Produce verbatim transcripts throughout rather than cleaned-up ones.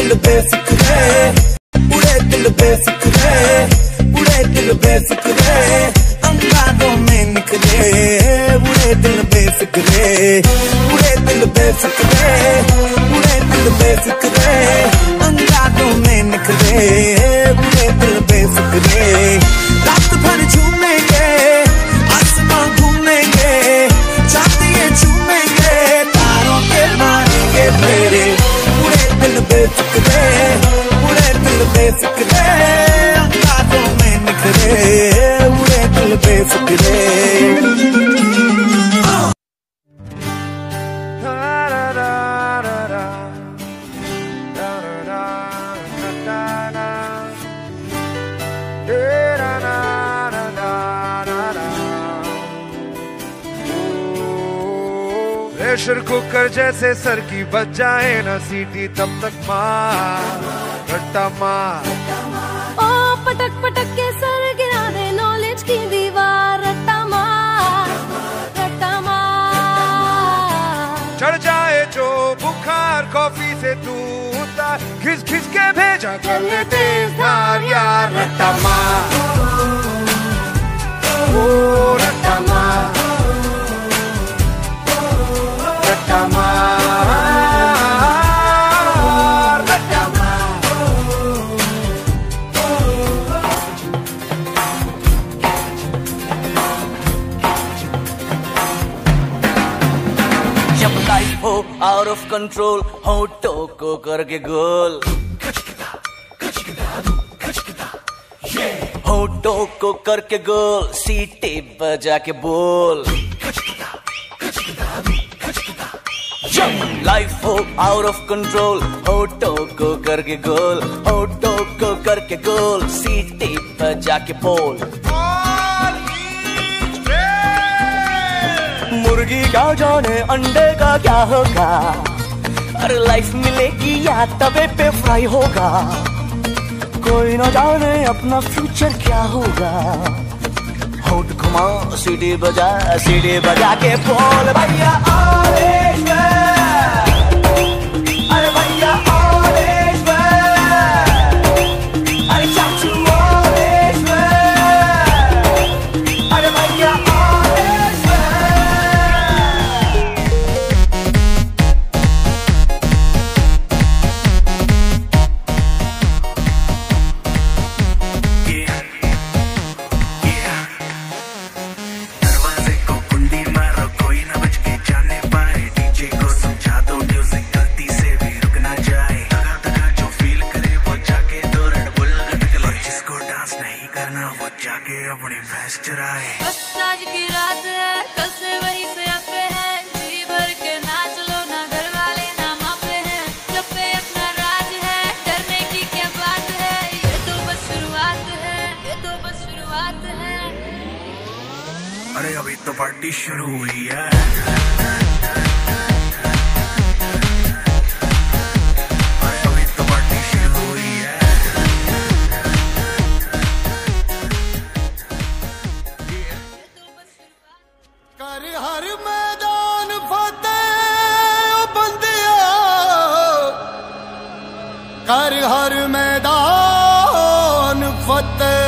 दिल बेफिक्रे, उड़े दिल बेफिक्रे, उड़े दिल बेफिक्रे, अंगारों में निकले, उड़े दिल बेफिक्रे, उड़े दिल बेफिक्रे, उड़े दिल बेफिक्रे, अंगारों में निकले, उड़े दिल बेफिक्रे। रात भर झूमेंगे, आसमां घूमेंगे, चांदियां चूमेंगे, तारों पे मारेंगे फेरे, उड़े दिल बेफिक्रे, उड़े दिल बेफिक्रे, अंगारों में निकले, उड़े दिल बेफिक्रे। प्रेशर कुकर जैसे सर की बच जाए ना सीटी, तब तक मार रट्टा मार। ओ पटक पटक के सर गिरा दे नॉलेज की दीवार, रट्टा मार रट्टा मार। चढ़ जाए जो बुखार कॉफी से तू उतार, खिस खिस के भेजा कर ले तेज धार यार, रट्टा मार ओ रट्टा मार, रट्टा मार, रट्टा मार। जब लाइफ हो आउट ऑफ कंट्रोल, होठों को करके गोल, होठों को करके गोल, सीटी बजा के बोल। लाइफ हो आउट ऑफ कंट्रोल, होठों को करके गोल, होठों को करके गोल, सीटी बजा के बोल। मुर्गी क्या जाने अंडे का क्या होगा, अरे लाइफ मिलेगी या तवे पे फ्राई होगा, कोई ना जाने अपना फ्यूचर क्या होगा। होठ घुमा सीटी बजा, सीटी बजा के बोल भैया ऑरेंज मैन, अरे भैया ऑरेंज मैन, अरे चाचू ऑरेंज मैन, अरे भैया ऑरेंज आज की रात है, कल से वही से पे है, जी भर के नाच लो ना, घर वाले ना मापे हैं, जब पे अपना राज है, डरने की क्या बात है, ये तो बस शुरुआत है, ये तो बस शुरुआत है। अरे अभी तो पार्टी शुरू हुई है। कर हर मैदान फतेह बंदिया, कर हर मैदान फतेह।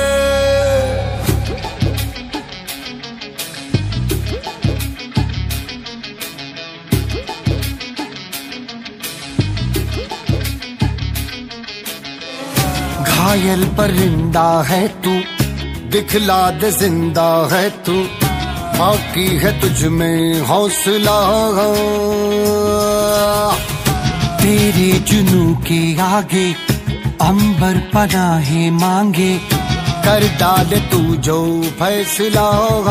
घायल परिंदा है तू, दिखला दे जिंदा है तू, बाकी है तुझ में हौसला। तेरे जुनू के आगे अंबर पनाहे मांगे, कर डाल तू जो फैसला।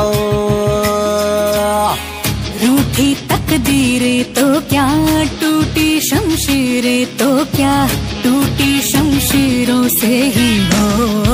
रूठी तकदीरें तो क्या, टूटी शमशीरें तो क्या, टूटी शमशीरों से ही हो